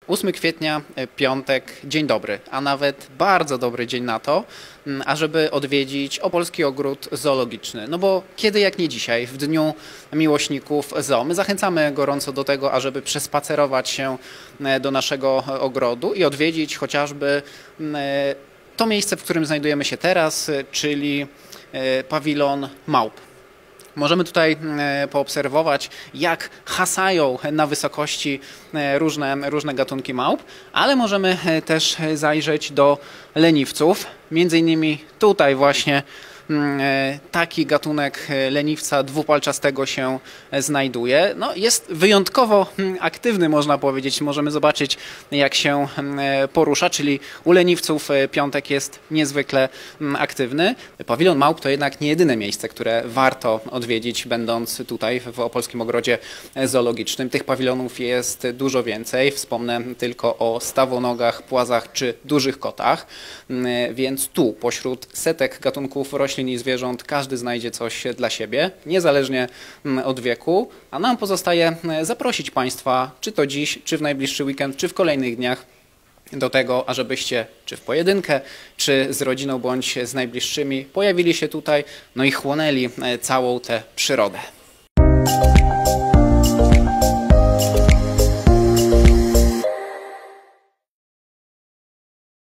8 kwietnia, piątek, dzień dobry, a nawet bardzo dobry dzień na to, ażeby odwiedzić Opolski Ogród Zoologiczny. No bo kiedy jak nie dzisiaj, w Dniu Miłośników Zoo. My zachęcamy gorąco do tego, ażeby przespacerować się do naszego ogrodu i odwiedzić chociażby to miejsce, w którym znajdujemy się teraz, czyli pawilon małp. Możemy tutaj poobserwować, jak hasają na wysokości różne gatunki małp, ale możemy też zajrzeć do leniwców. Między innymi tutaj właśnie taki gatunek leniwca dwupalczastego się znajduje. No, jest wyjątkowo aktywny, można powiedzieć. Możemy zobaczyć, jak się porusza, czyli u leniwców piątek jest niezwykle aktywny. Pawilon małp to jednak nie jedyne miejsce, które warto odwiedzić, będąc tutaj w Opolskim Ogrodzie Zoologicznym. Tych pawilonów jest dużo więcej. Wspomnę tylko o stawonogach, płazach czy dużych kotach. Więc tu, pośród setek gatunków roślin i zwierząt, każdy znajdzie coś dla siebie, niezależnie od wieku, a nam pozostaje zaprosić Państwa, czy to dziś, czy w najbliższy weekend, czy w kolejnych dniach, do tego, ażebyście czy w pojedynkę, czy z rodziną, bądź z najbliższymi pojawili się tutaj, no i chłonęli całą tę przyrodę.